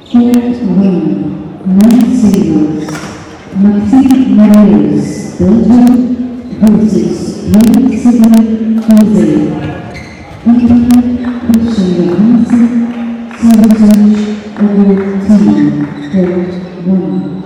Short 1, non-singles. Maxime Marius, Belgium, versus Jan-Sigrid Jose. Eva Christian Johansson, Sabotage over team. Court 1.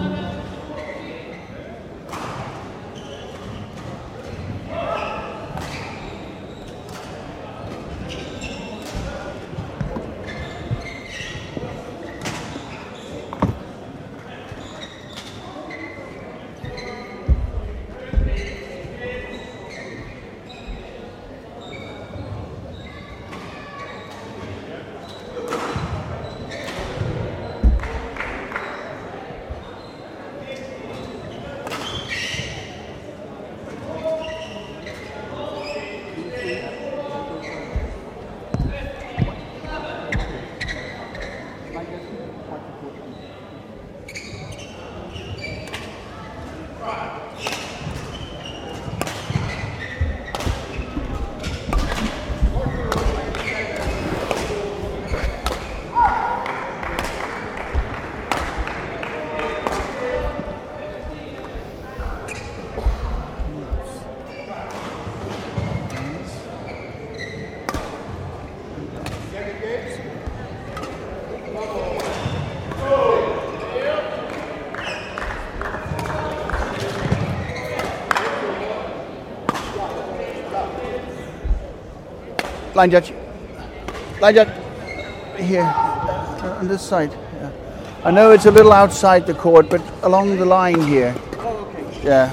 Line judge. Line judge. Here, on this side. Yeah. I know it's a little outside the court, but along the line here. Oh, okay. Yeah.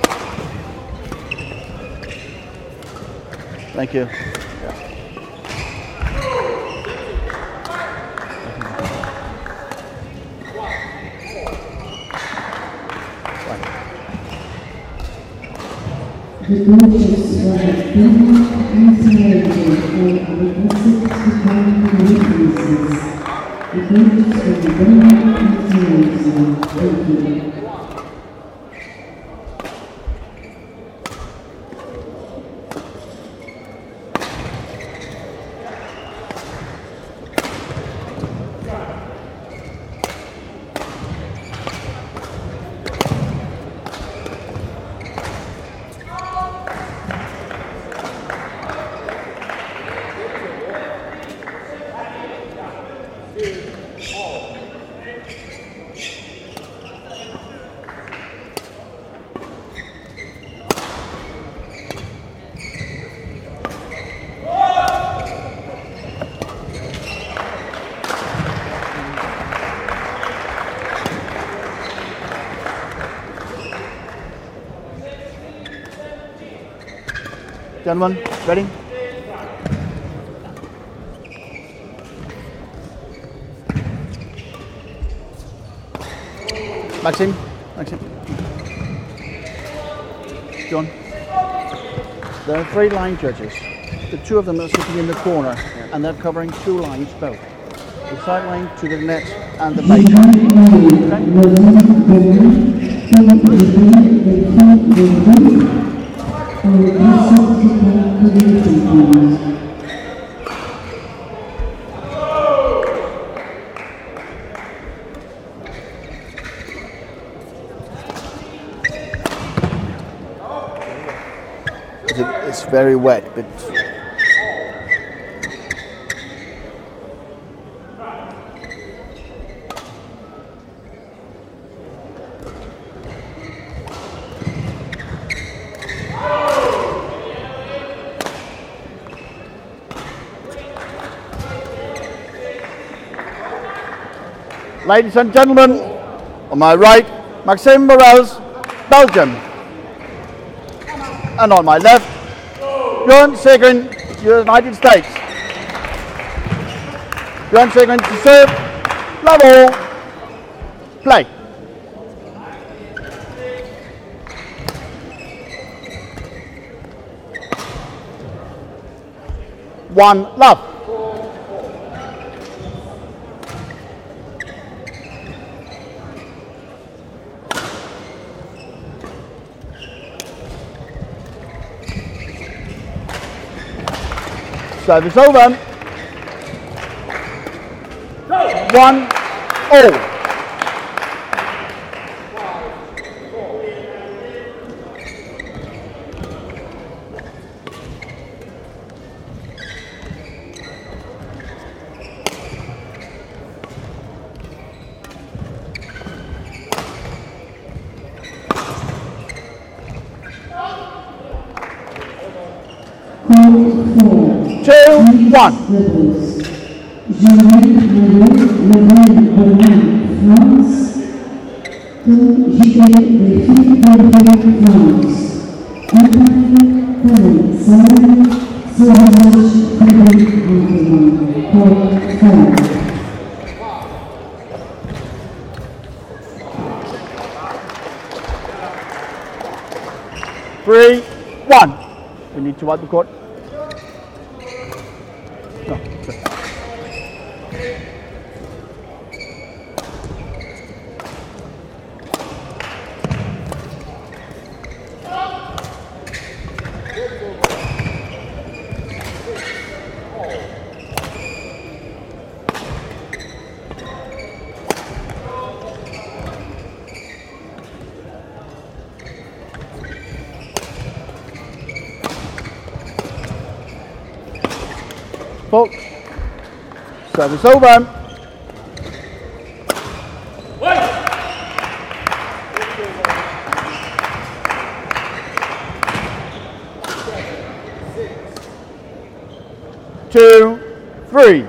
Thank you. The gorgeous have been isolated for requested to come to witnesses. The gorgeous will be very isolated. Thank you. Gentlemen, ready? Maxime? Maxime? John? There are 3 line judges. The 2 of them are sitting in the corner and they're covering 2 lines both. The side line to the net and the base. It's very wet, but ladies and gentlemen, on my right, Maxime Morels, Belgium. And on my left, Björn Segren, United States. Björn Segren to serve, level, play. One love. Service over. 1 all. Court 4. 2-1. Doubles. Jean-Marie Lebrun, France. To Gilles Philippe France. Antoine Perrin, Sarah, Sauvage, Frédéric Antoine. Court 4. Three, one. We need to wipe the court. No. Okay. Fault. Service over. Two, three.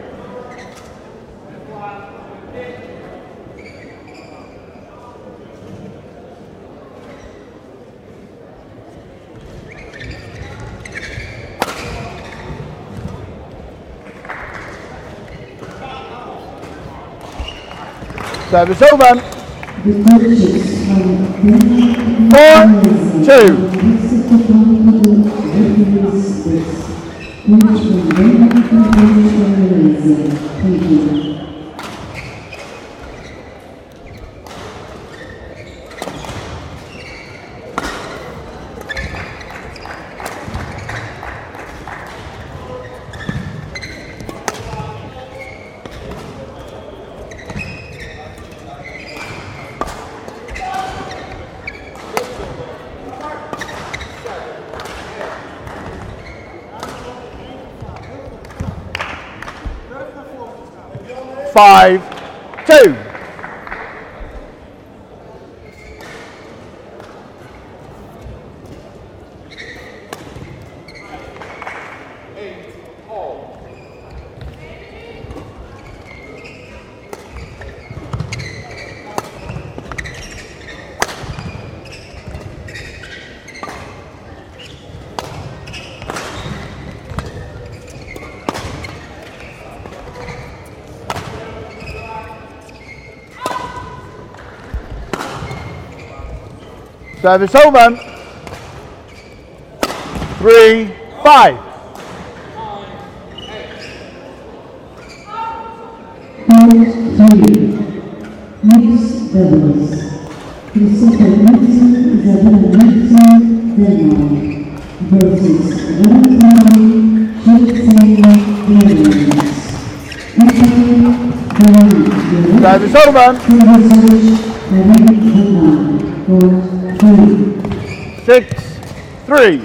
Service over. The coaches from 4-2. Five, two. Service over. 3-5. Mixed doubles. Christopher Nixon, Isabella Nixon, Denmark versus Valentine Shakespeare, Netherlands. Service over. 6-3.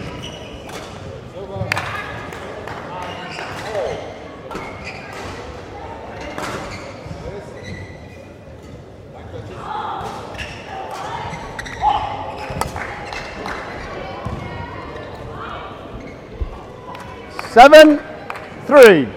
Seven, three.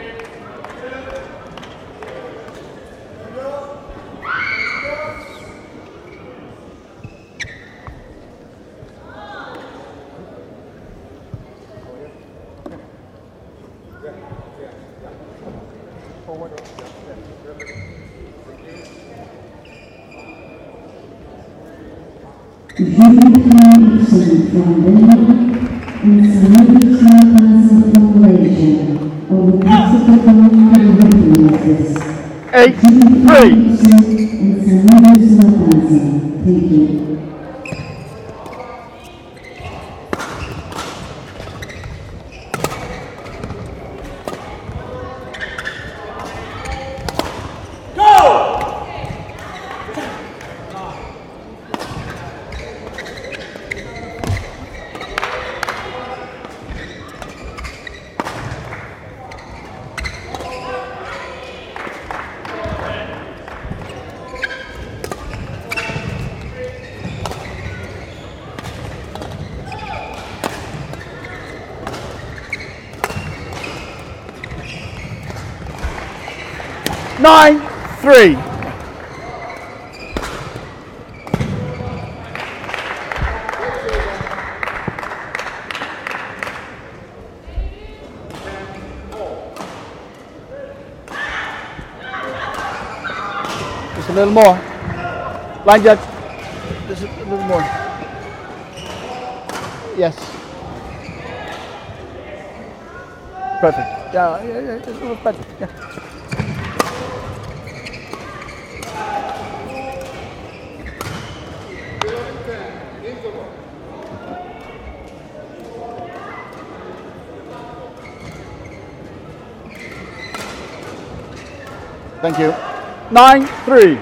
Nixon from Denmark and Samantha from Malaysia of the Pacific Islands. 8-3. And Samantha. Thank you. 9-3. Just a little more. Line judge. Just a little more. Yes. Perfect. Yeah, just a little better. Yeah. Thank you. 9-3.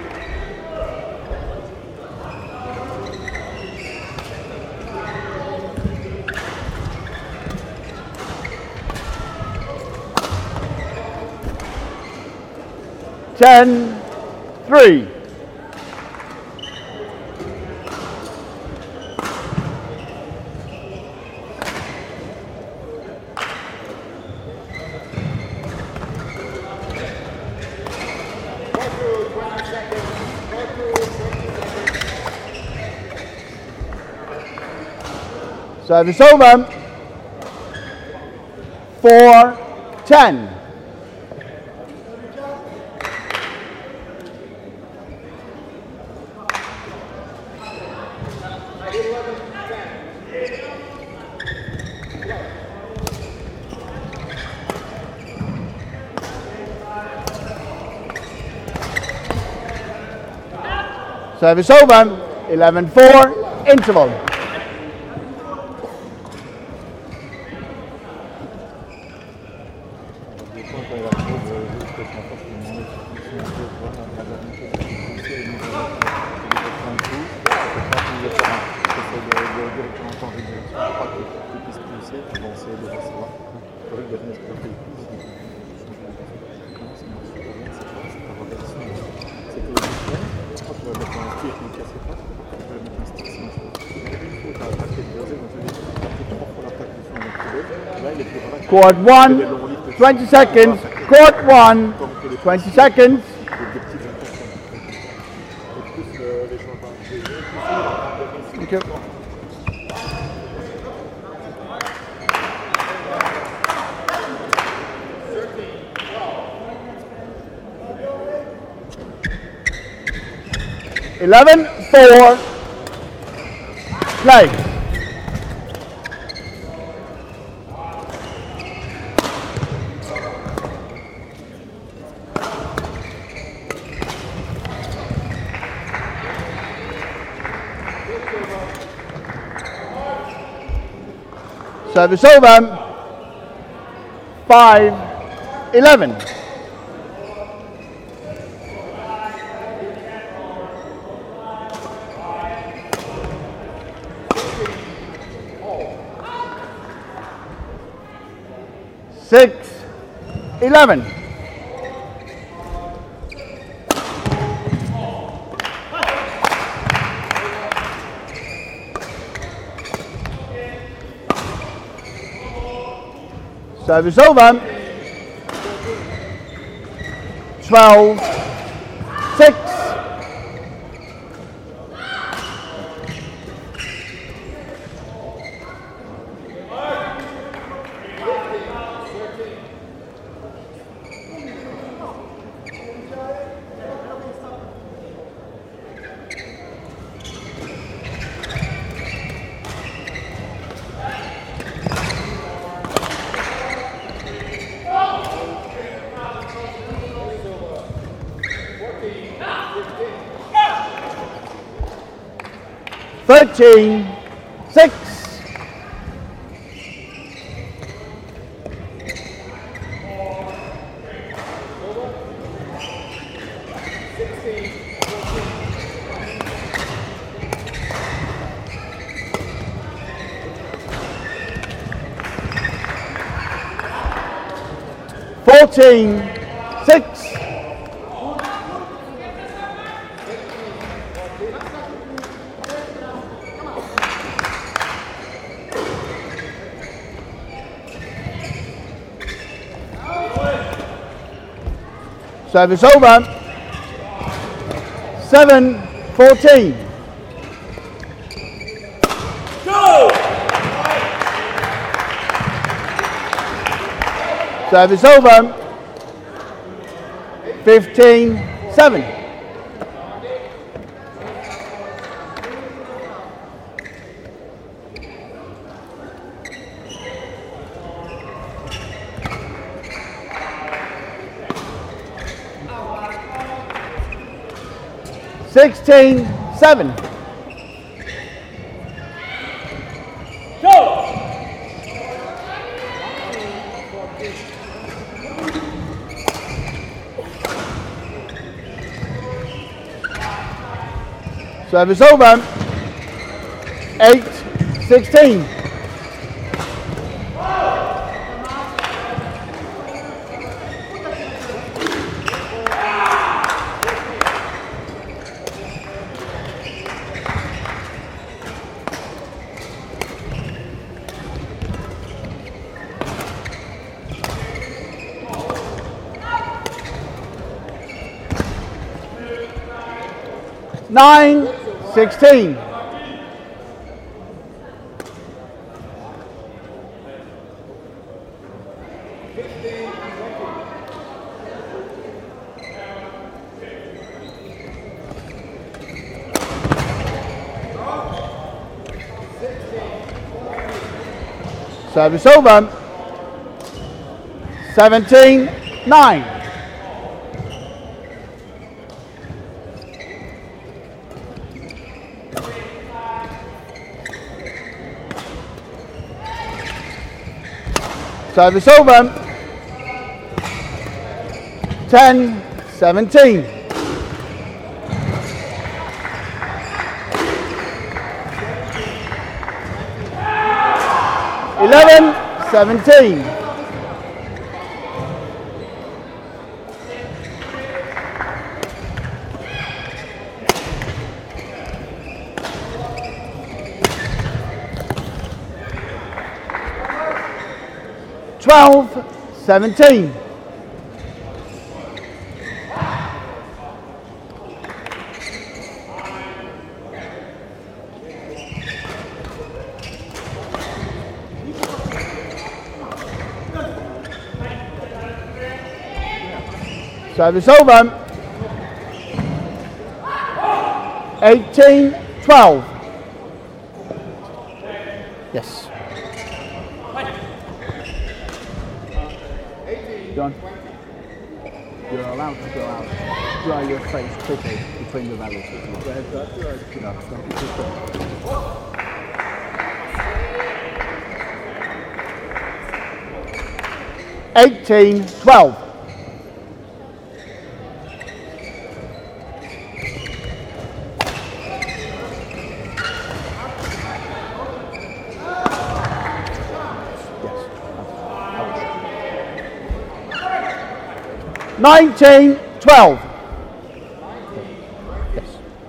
Ten, 3. Service over. 4-10. Service over. 11-4. Interval. Quad 1, 20 seconds. Quad 1, 20 seconds. Thank you. Eleven, 4. Play. Service over. 5-11. Six, 11. Service over. 12-6. Thirteen, 6. Fourteen, 6. Service over. 7-14. Go! Service over. 15-7. Sixteen, 7. Go! Service over. 8-16. Nine, 16. Service over. 17-9. Service over. 10-17. 11-17. 12-17. Service over. 18-12. Yes. John, you're allowed to go out. Dry your face quickly between the valleys. No, 18-12. Yes. 19-12. Yes.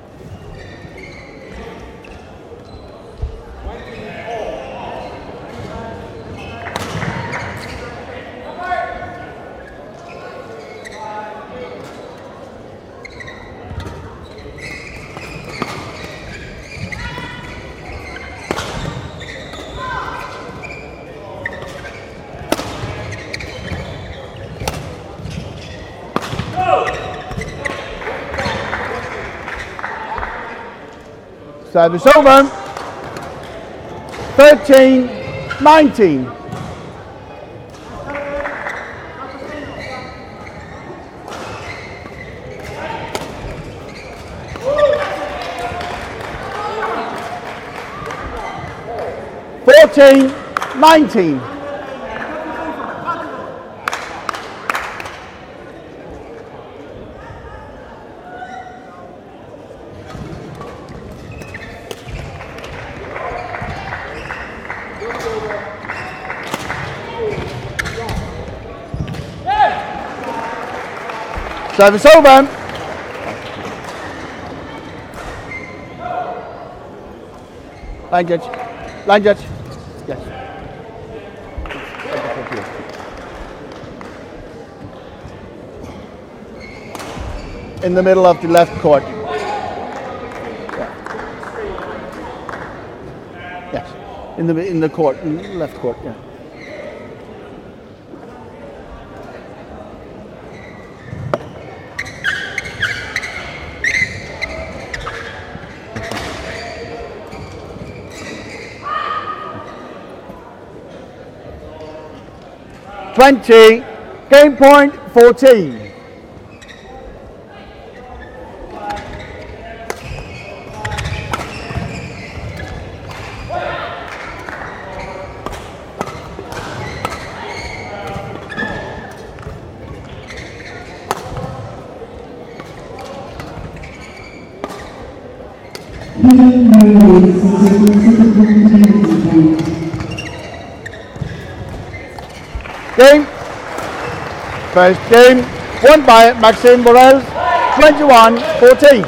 Service over. 13-19. (14-19). Service over. Line judge. Line judge. Yes. in the middle of the left court. Yes, in the court, in the left court. Yeah. Game point 14. Game. First game won by Maxime Borel, 21-14.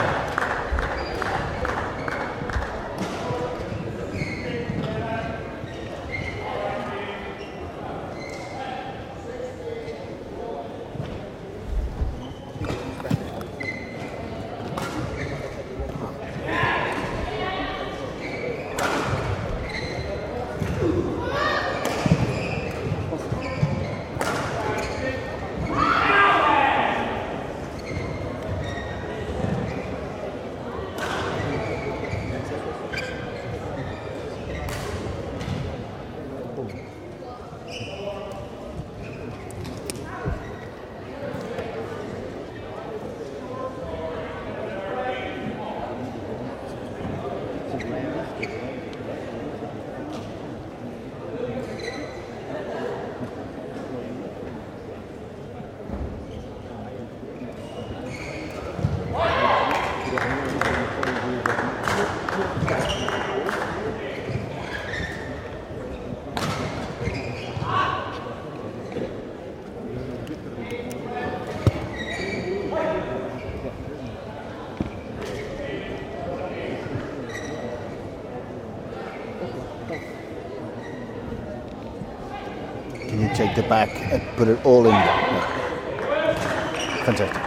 Can you take the back and put it all in there? Yeah. Fantastic.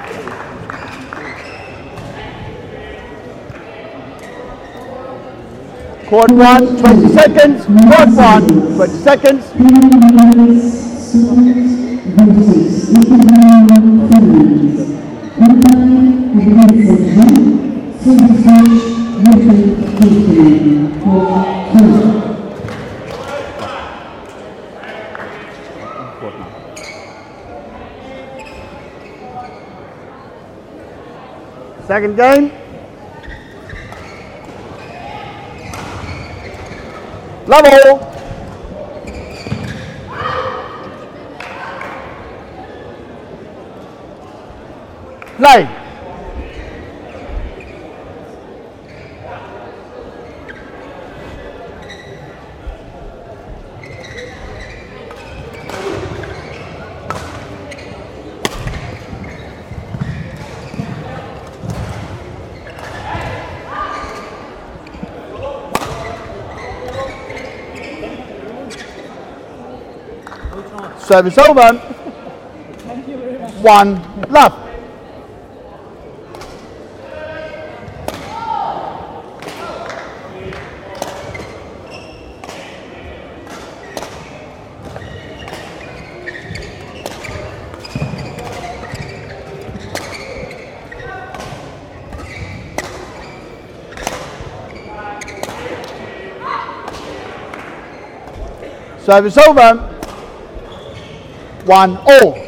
Court 1, 20 seconds. Court 1, 20 seconds. Second game. Level. Play. Service over. 1 love. Service over. 1-all.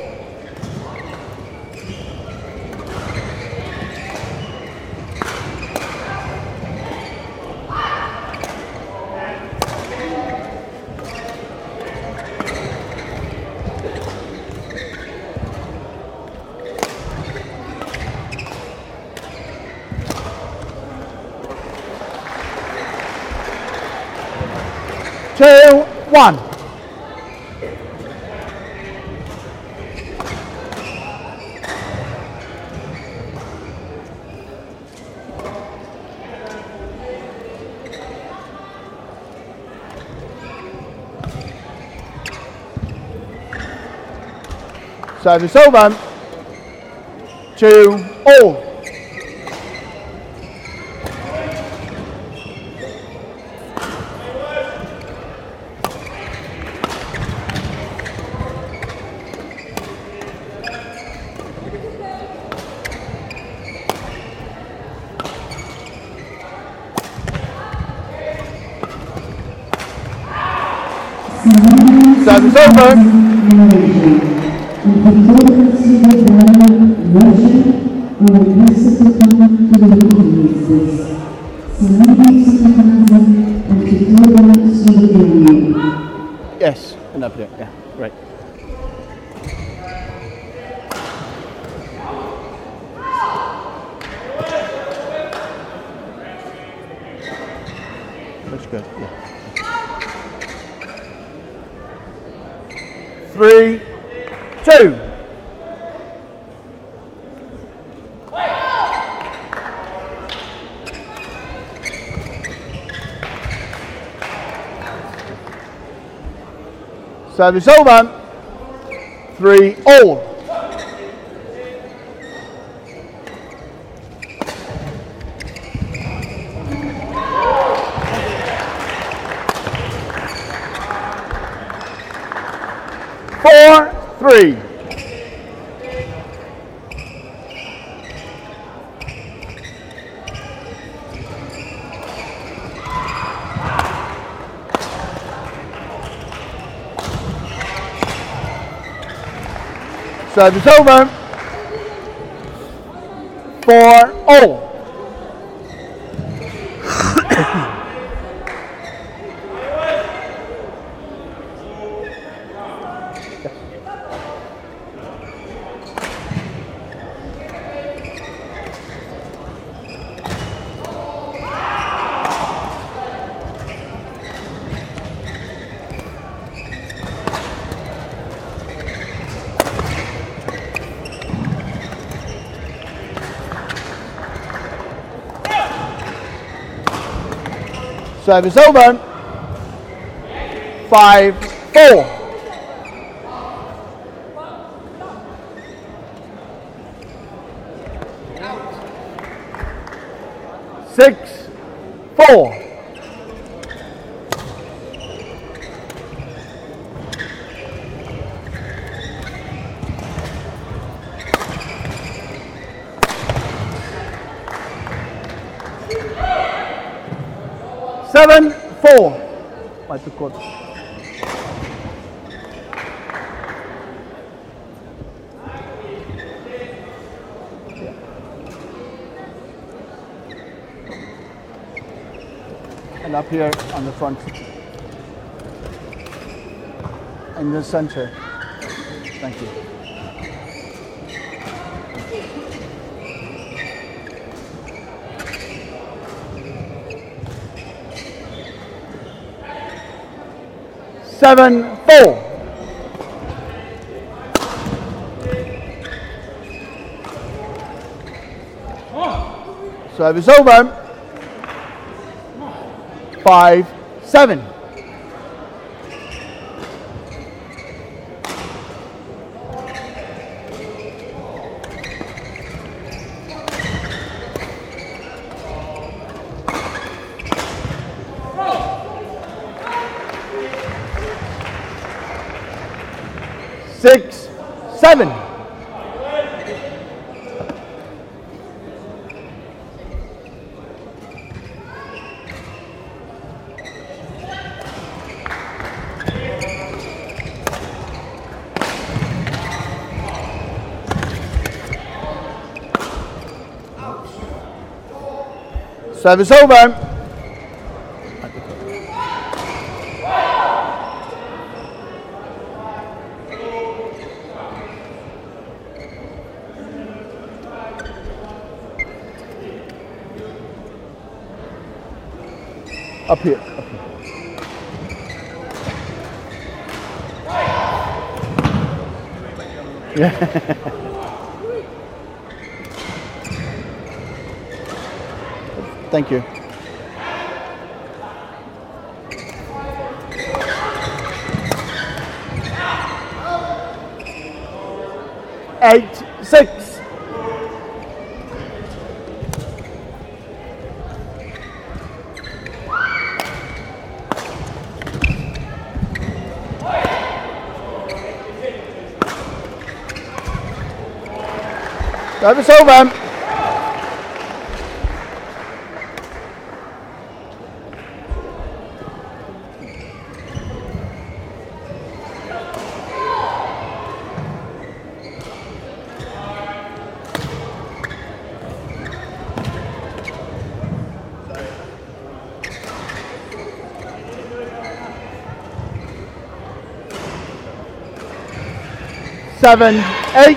Two, 1. Service over. 2-all. Service over. And photography done Russian or classical to the witnesses. Surrounding Sanatanza and photography Slovenia. Yes, and up there, yeah, right. Looks good, yeah. 3, 2. Service over. 3 all. Four, 3. Service over. 4 all. Service over. 5, 4. Six, 4. Seven, 4. Wipe the court. And up here on the front. In the center. Thank you. Seven, 4. Service over. 5, 7. Six, 7. Service over. Up here. Up here. Yeah. Thank you. Eight, 6. Service over. 7-8.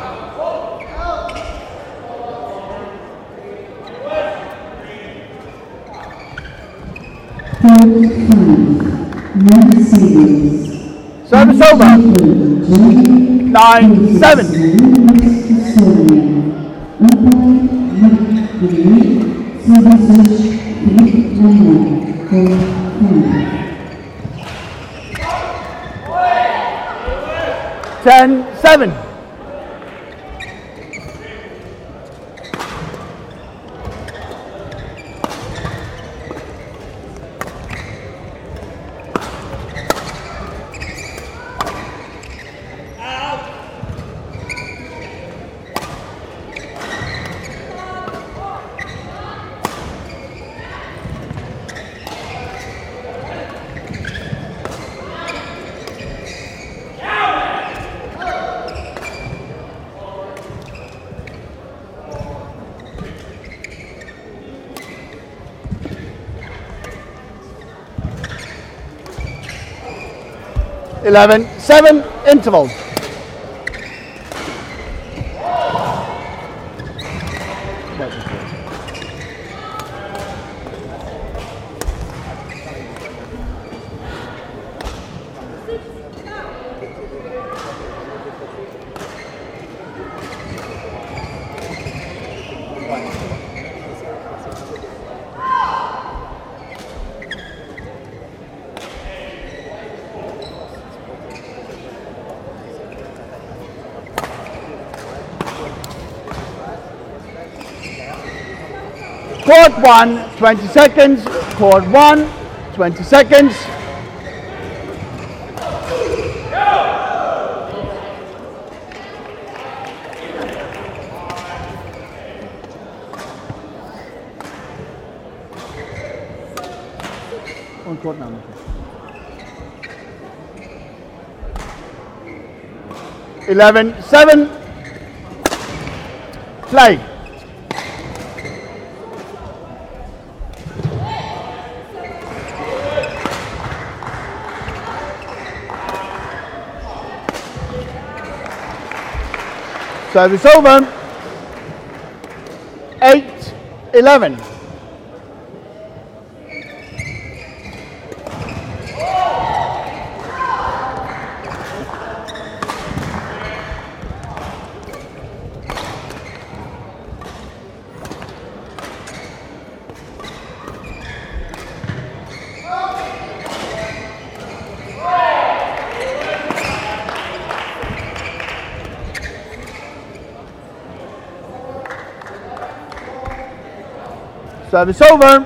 Service over. 9-7. Ten, 7. Eleven, 7, interval. Court 1, 20 seconds. Court 1, 20 seconds. On court now. 11-7. Play. Service over. 8-11. Service over.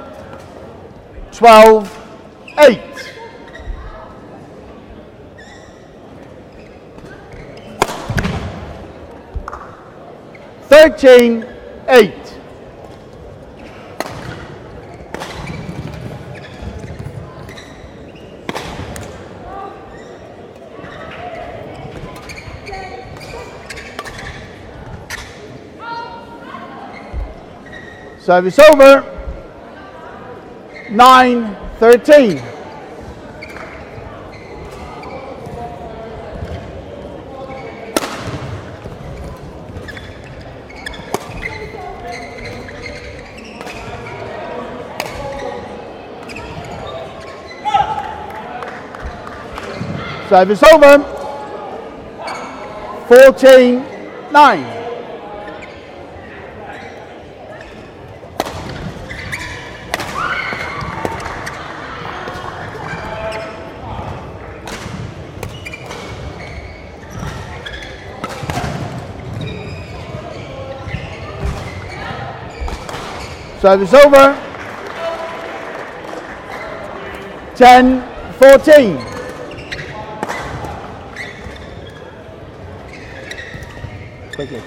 12-8. Thirteen, 8. Service over. 9-13. Service over. 14-9. Service over. 10-14. Quickly.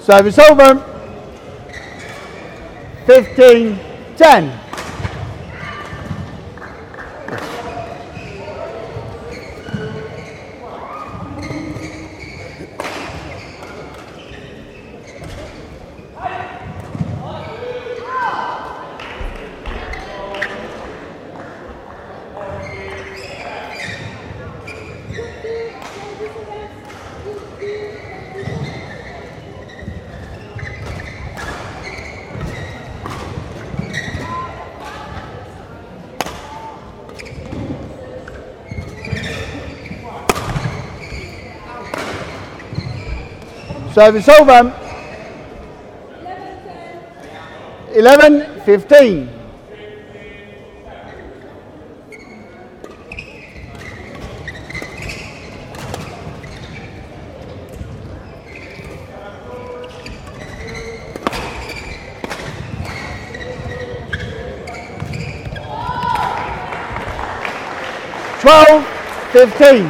Service over. 15-10. Service over. 11-15. Twelve, 15.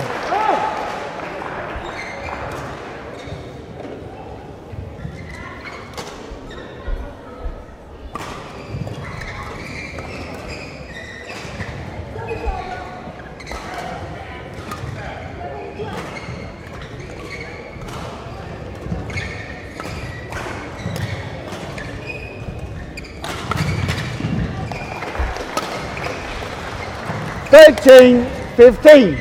Thirteen, 15.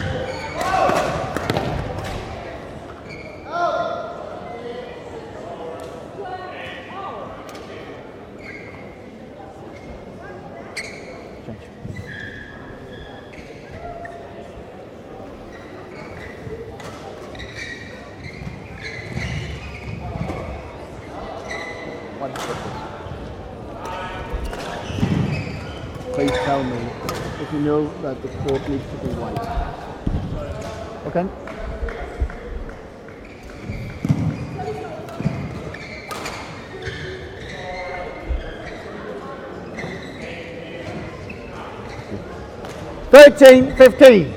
Please tell me if you know that the court needs to be white. Okay? Thirteen, 15.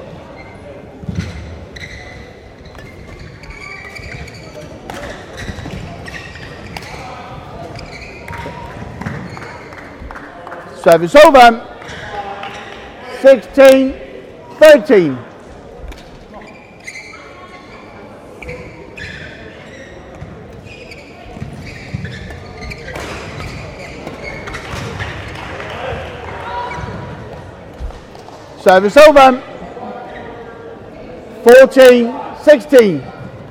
Service over. 16, 13. Service over. 14, 16.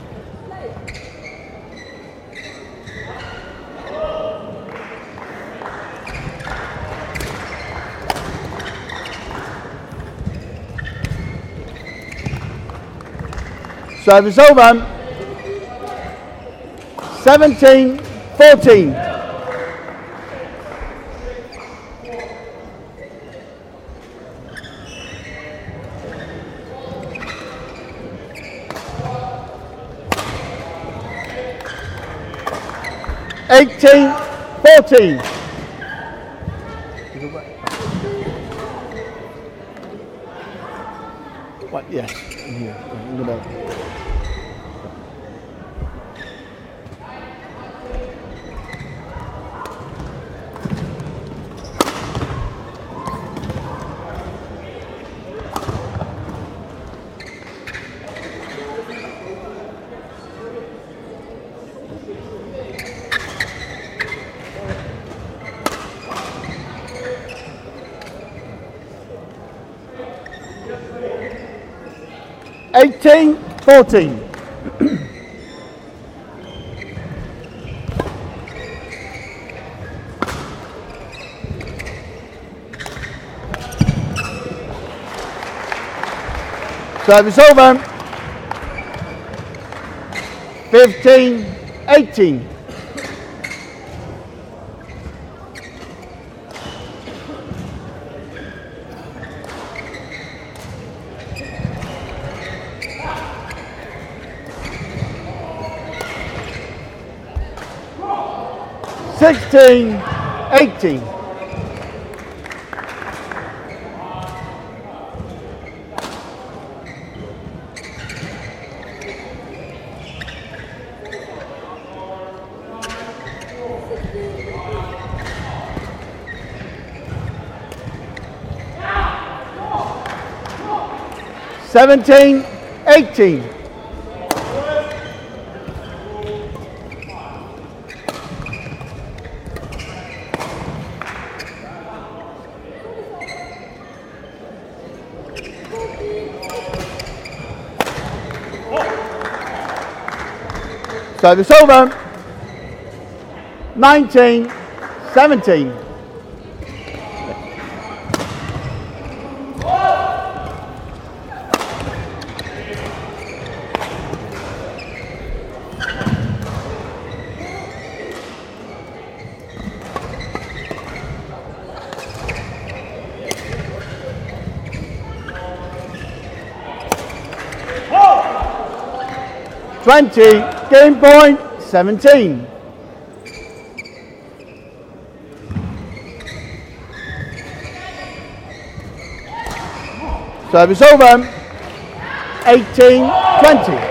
Service over. 17, 14. Eighteen, 14. What? Yes, in here, in the middle. Eighteen, 14. Service over. 15, 18. Sixteen, 18. 17-18. Service over. 19-17. Game point, 17. Service over, 18-20.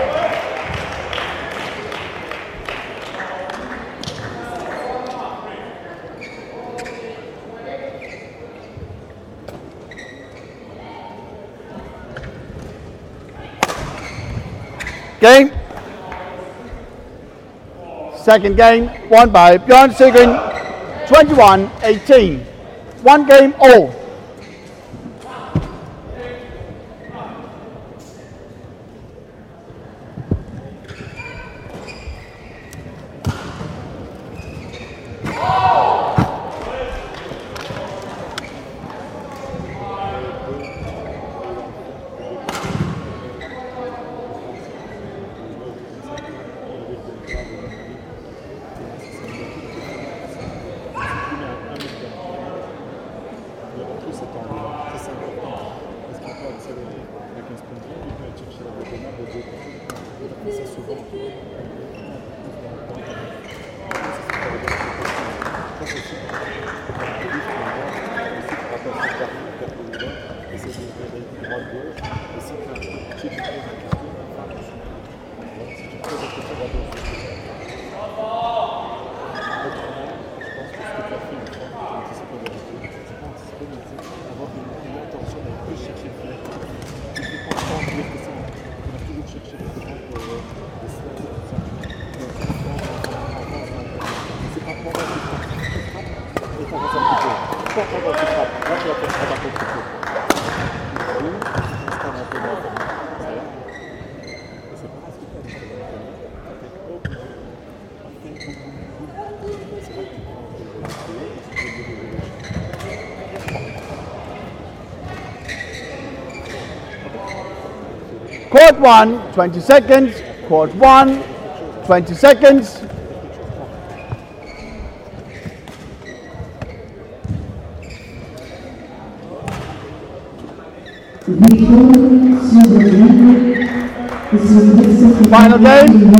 Game. Second game won by Bjorn Sigurd, 21-18. 1 game all. Court 1, 20 seconds. Court 1, 20 seconds. Final game.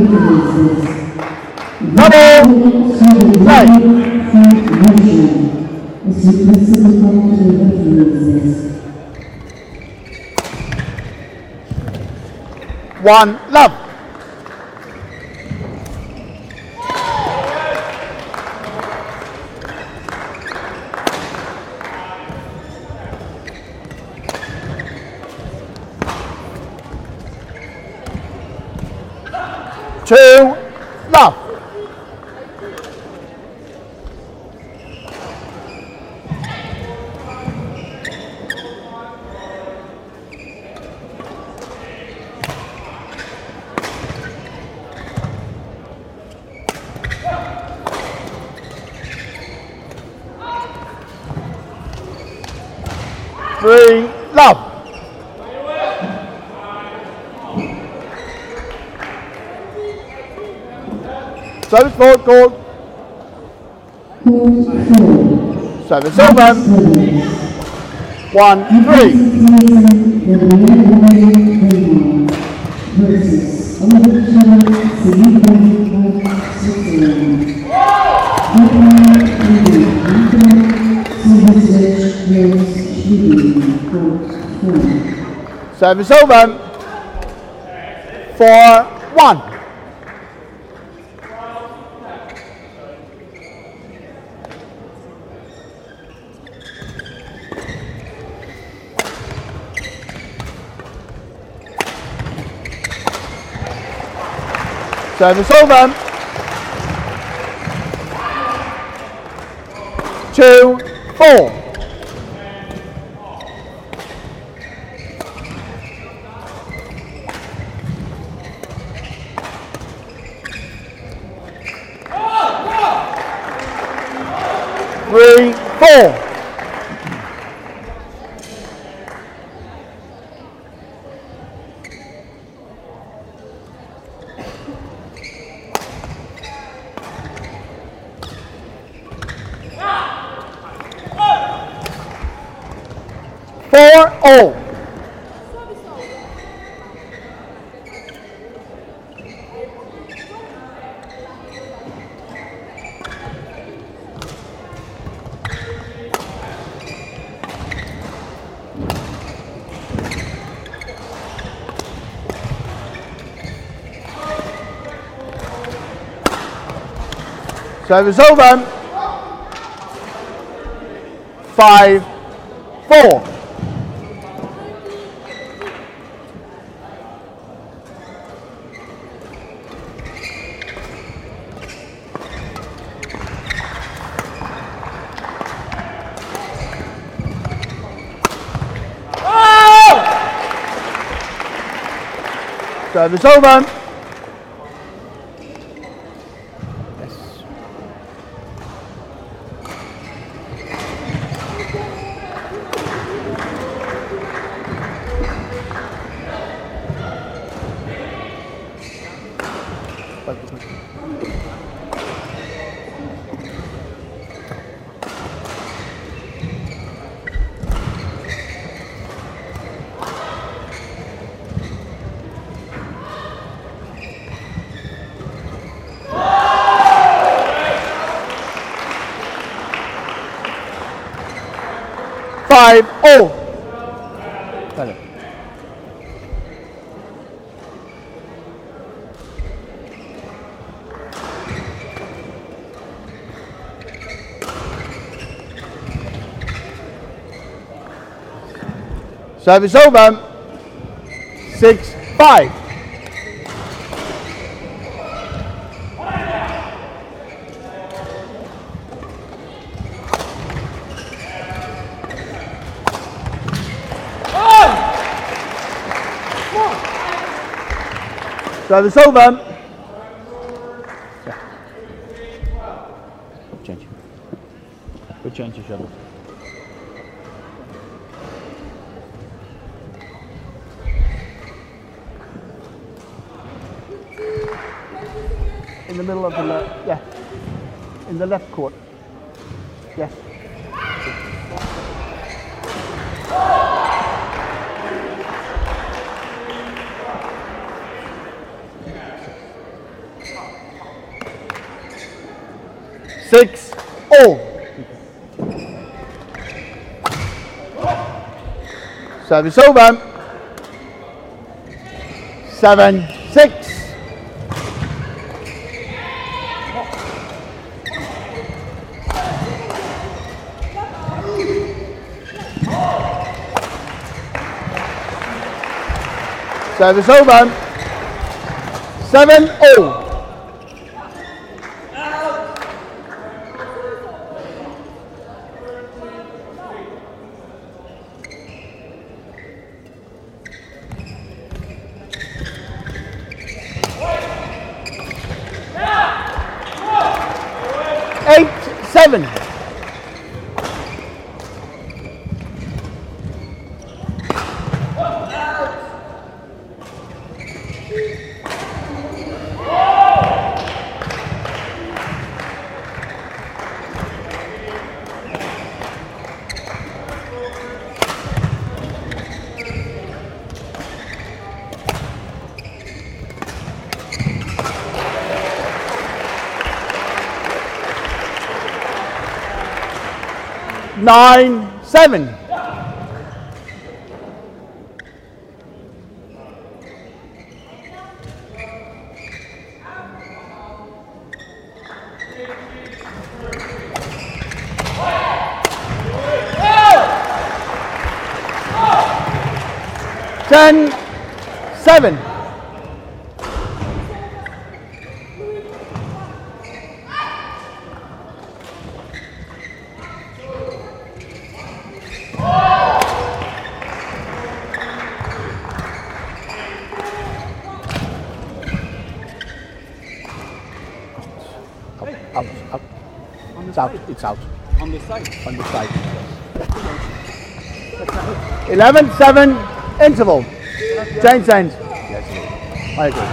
Double play. 1 love. Two love. Three love. Service forward, court. Service over. 1-3. Service over. 4-1. Service over. 2-4. Three, 4. Four, all. Service over. 5-4. Service over. Yes. Five, all. Vale. Service over. 6-5. Service over. Yeah. Change. Good change your shuttle. In the middle of the left, yeah. In the left court. Yes. Six, all. Service over. 7-6. Service over. 7-all. Eight, 7. Nine, 7. Ten, 7. out. It's out. On the side. On the side. 11-7 interval. Change ends. Yes, I agree.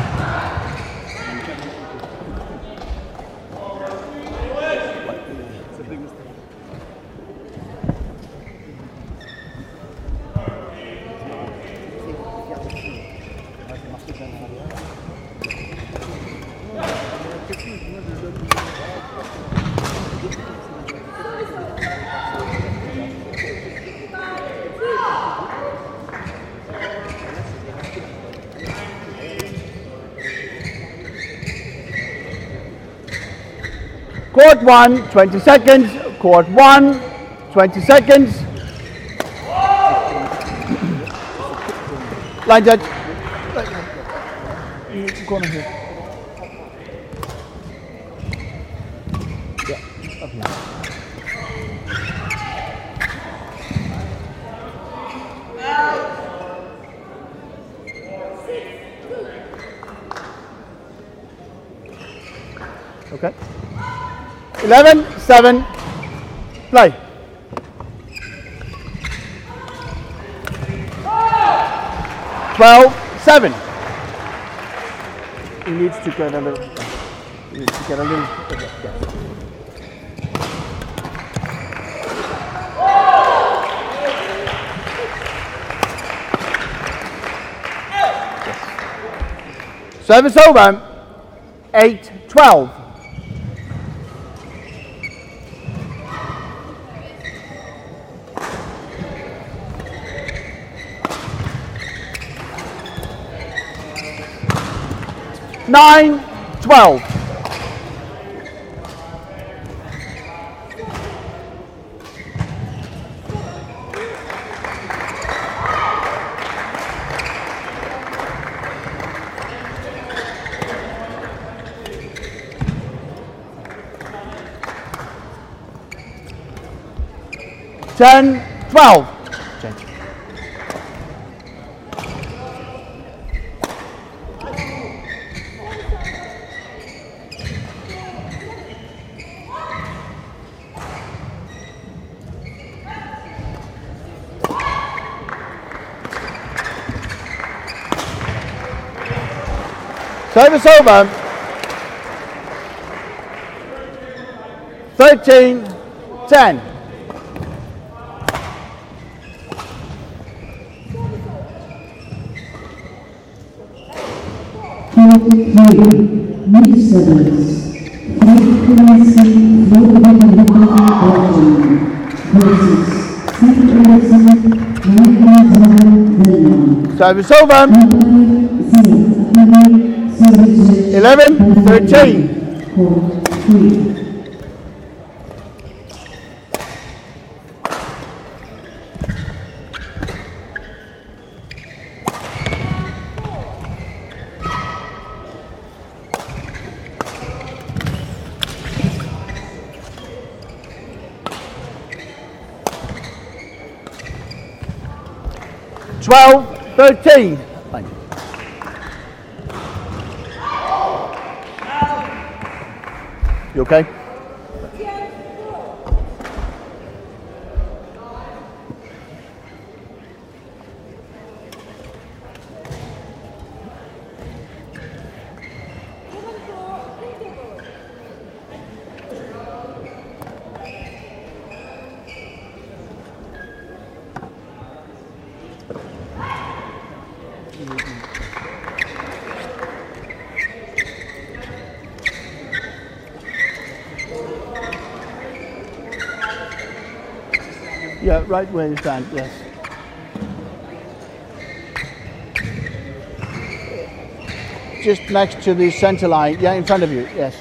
It's a big mistake. Court 1, 20 seconds. Court 1, 20 seconds. Line judge. Corner here. Yeah, up here. Okay. 11-7, play. 12-7. He needs to get a little. He needs to get a little. Yeah. Yes. Service over. 8-12. Nine, 12. Ten, 12. Change. Service over. 13-10. New service. Frequency Florida Belgium versus St. Anderson 9,000 Service over. 11-13. Twelve, 13. Thank you. You okay? Yeah, right where you stand, yes. Just next to the center line, yeah, in front of you, yes.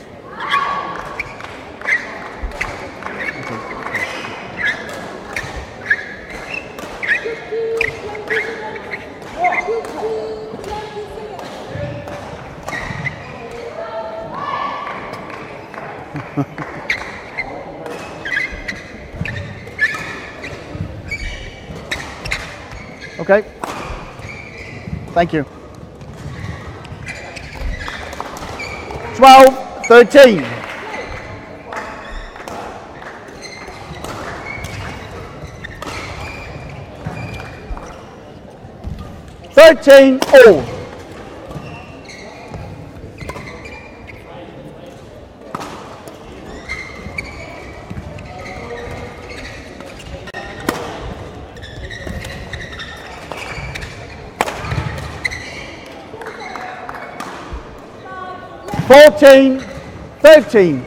Okay. Thank you. 12, 13. 13 all. Fourteen, 13.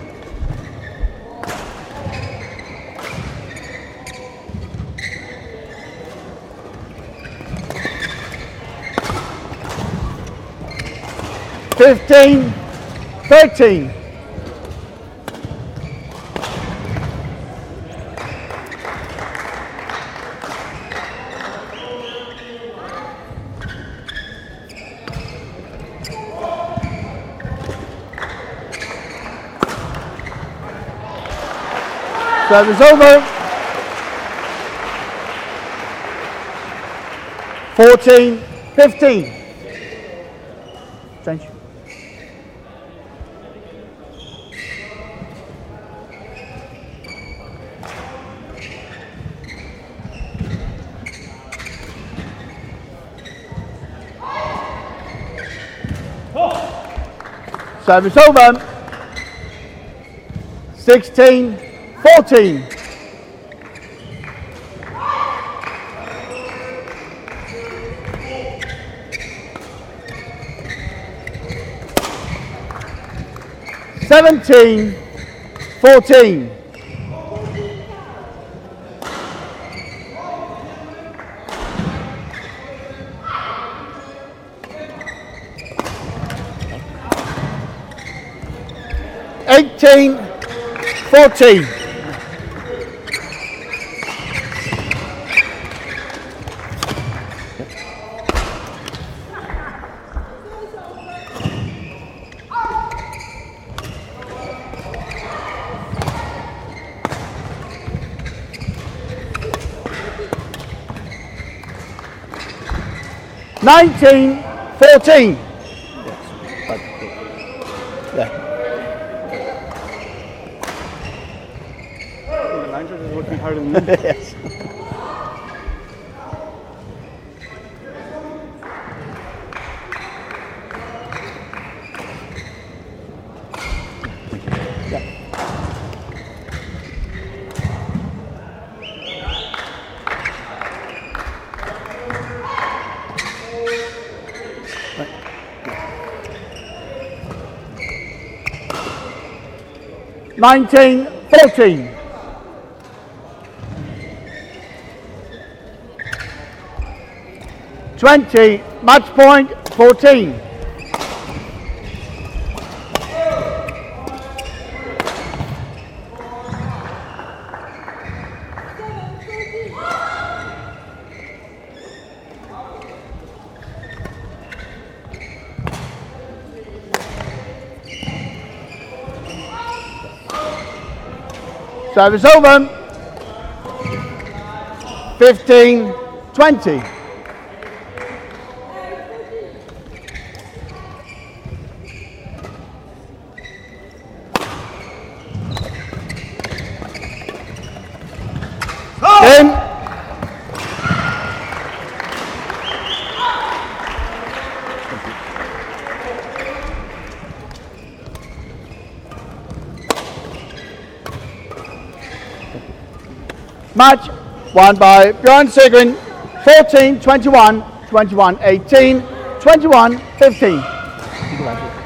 Fifteen, 13. Service over. 14, 15. Change. Service over. 16, 14. Seventeen, 14. Eighteen, 14. Nineteen, 14. The line judge is working harder than me. Yes. Yeah. 19, 14. Match point, 14. Service over. 15, 20. Game. Match won by Björn Sigrin, 14-21, 21-18, 21-15.